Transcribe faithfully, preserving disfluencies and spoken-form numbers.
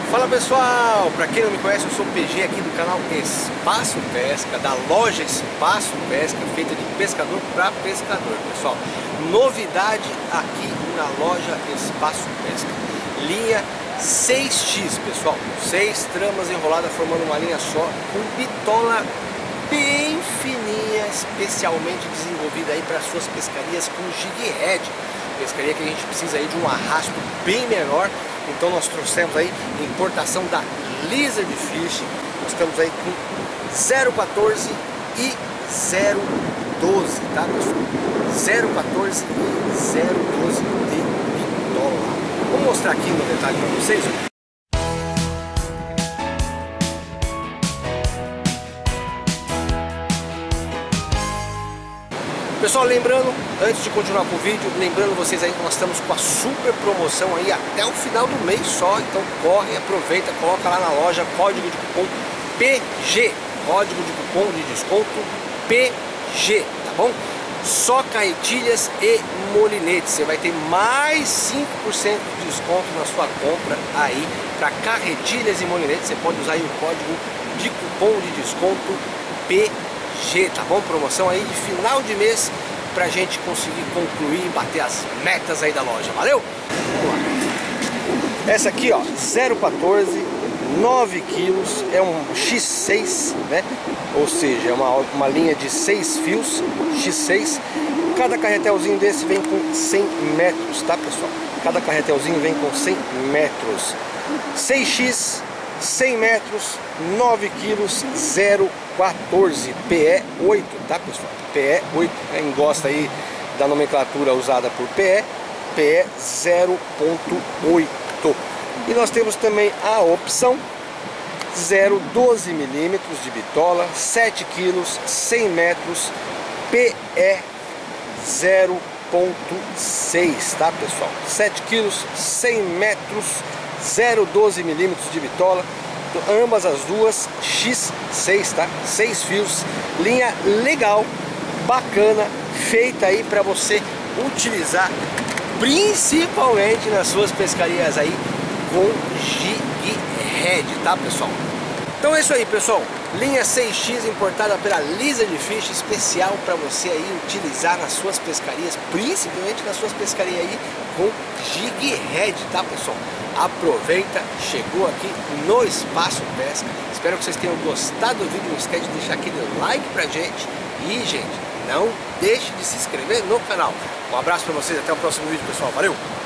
Fala pessoal, para quem não me conhece, eu sou o P G aqui do canal Espaço Pesca, da loja Espaço Pesca, feita de pescador para pescador, pessoal. Novidade aqui na loja Espaço Pesca, linha seis X, pessoal, seis tramas enroladas formando uma linha só, com bitola bem fininha, especialmente desenvolvida aí para suas pescarias com jig head, pescaria que a gente precisa aí de um arrasto bem menor. Então nós trouxemos aí importação da Lizard Fish. Nós estamos aí com zero quatorze e zero doze, tá pessoal? zero quatorze e zero doze de bitola. Vou mostrar aqui no detalhe para vocês. Pessoal, lembrando, antes de continuar com o vídeo, lembrando vocês aí que nós estamos com a super promoção aí até o final do mês só, então corre, aproveita, coloca lá na loja, código de cupom P G, código de cupom de desconto P G, tá bom? Só carretilhas e molinetes, você vai ter mais cinco por cento de desconto na sua compra aí para carretilhas e molinetes. Você pode usar aí o código de cupom de desconto P G, tá bom? Promoção aí de final de mês pra gente conseguir concluir e bater as metas aí da loja, valeu? Vamos lá. Essa aqui, ó, zero quatorze, nove quilos, é um X seis, né? Ou seja, é uma, uma linha de seis fios, X seis. Cada carretelzinho desse vem com cem metros, tá pessoal? Cada carretelzinho vem com cem metros. seis X, cem metros, nove quilos, zero quatorze, P E oito, tá pessoal? P E oito, quem gosta aí da nomenclatura usada por P E, P E zero ponto oito. E nós temos também a opção zero vírgula doze milímetros de bitola, sete quilos, cem metros, P E zero ponto seis, tá pessoal? sete quilos, cem metros, zero vírgula doze milímetros de bitola, ambas as duas X seis, tá? seis fios, linha legal, bacana, feita aí para você utilizar principalmente nas suas pescarias aí com jig head, tá pessoal? Então é isso aí, pessoal, linha seis X importada pela Lizard Fish, especial para você aí utilizar nas suas pescarias, principalmente nas suas pescarias aí com jig head, tá pessoal? Aproveita, chegou aqui no Espaço Pesca. Espero que vocês tenham gostado do vídeo. Não esquece de deixar aquele like pra gente. E, gente, não deixe de se inscrever no canal. Um abraço pra vocês, até o próximo vídeo, pessoal. Valeu!